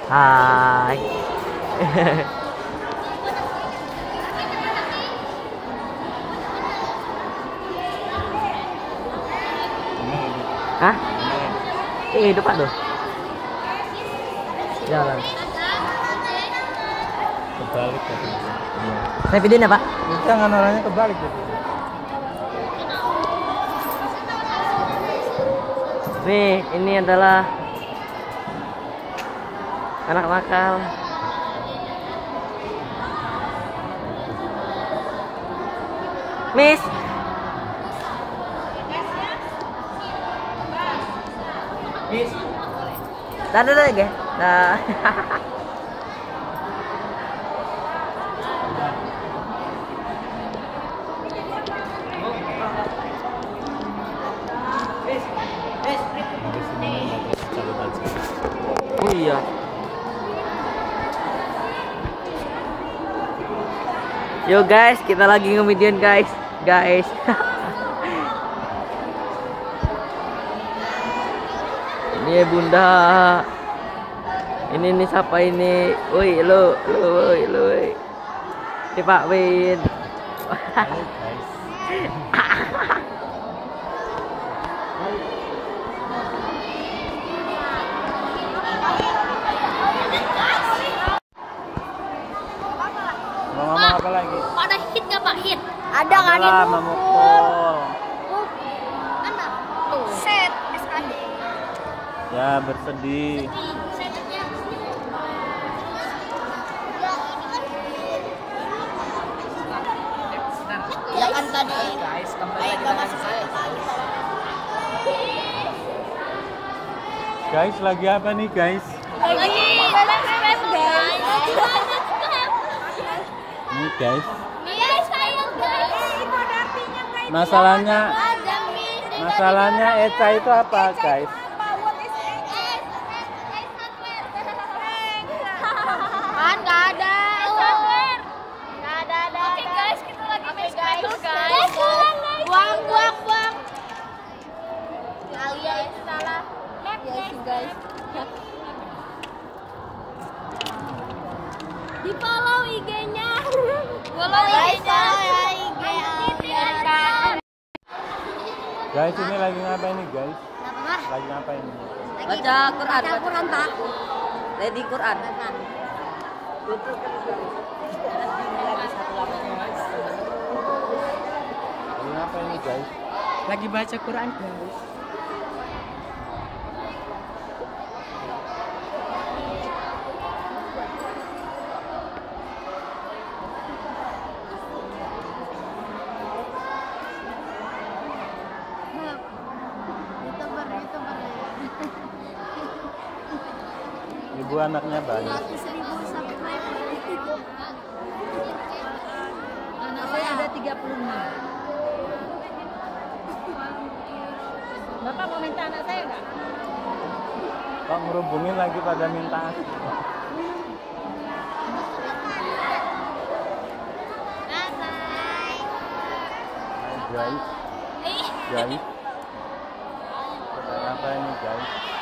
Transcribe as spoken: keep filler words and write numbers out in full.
Hai. Hah? Ini hidup Pak tuh. Jalan. Kebalik ya. Saya videoin ya Pak. Jangan orangnya kebalik gitu. Nih, ini adalah anak nakal. Miss. Miss. Dadah dadah ya. Nah. Oh iya. Yo guys, kita lagi nge-videoin guys. Guys. Ini Bunda. Ini nih siapa ini? Woi, lu, lu, woi, lu. Ini Pak Win. Mama apa lagi? Ada hit nggak Pak? Hit? Ada kan Adalah itu? memukul. Mana? Tuh. Set S A D. Ya bersedih. Setnya. Ya kan tadi. Guys, kembali lagi saya. Guys, lagi apa nih guys? Lagi balance guys. Ini guys. Iya saya guys. Masalahnya, masalahnya Eca itu apa guys? Kan nggak ada. Nggak ada ada. Oke guys, kita lagi main sepatu guys. Buang buang buang. Kalian salah. Yes guys. Di follow I G-nya. Follow I G-nya. Guys, ini lagi ngapain nih guys? Lagi ngapain ini? Baca Quran. Baca Quran Pak. Ready Quran. Lagi ngapain nih guys? Lagi baca Quran guys. Ibu anaknya banyak. Anak saya ada tiga puluh enam. Bapak mau minta anak saya enggak? Kok ngerubungin lagi pada minta asli? Guys, guys, pada ngapain nih guys?